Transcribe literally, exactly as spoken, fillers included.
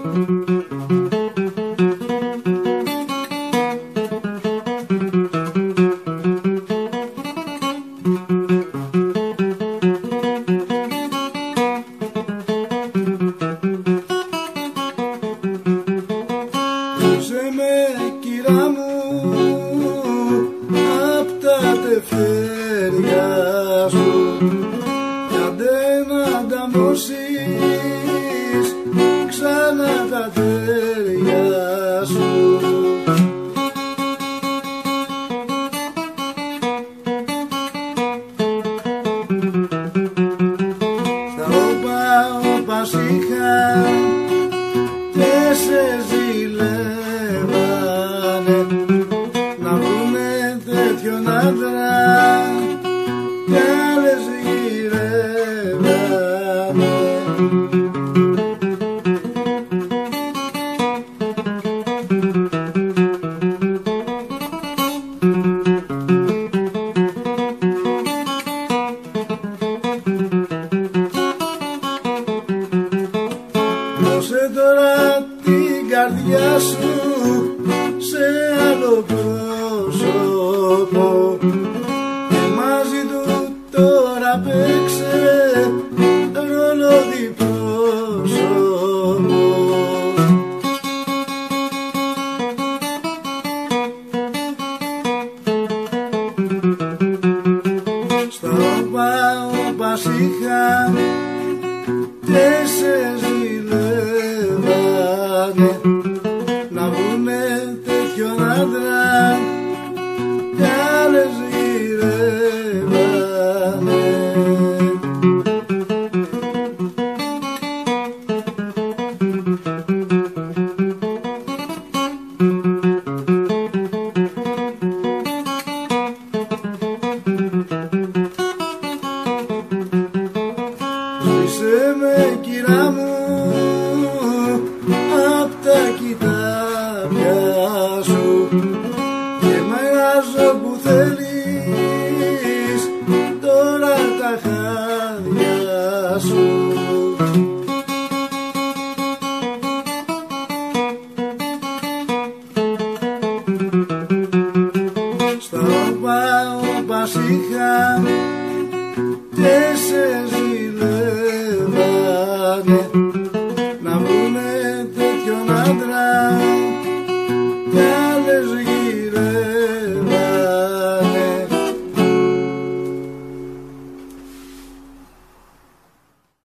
Κυρά μου απ' τα τευτέρια σου κι άντε να ανταμώσεις ξανά τα τέρια σου. Στα όπα όπα είχα και σε ζηλεύα να βρουνε τέτοιον άντρα κι άλλες γυρεύανε. Δώσε τώρα την καρδιά σου σε άλλο πρόσωπο και μαζί του τώρα παίξε ρόλο διπρόσωπο. Στα όπα όπα είχα και σε ζηλεύανε να βρουνε τέτοιον άντρα κι άλλες γυρεύανε. Ζήσε με κυρά μου απ' τα κοιτάπια σου και μαγιάζω που θέλεις τώρα τα χάδια σου. Στα όπα όπα είχα και σε ζηλεύανε